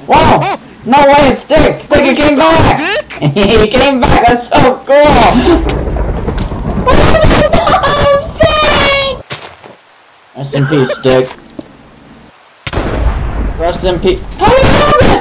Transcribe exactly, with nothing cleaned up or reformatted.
Whoa! No way, it's Stick! Stick, he came back! He came back, that's so cool! Oh, Stick! Rest in peace, Stick. Rest in peace.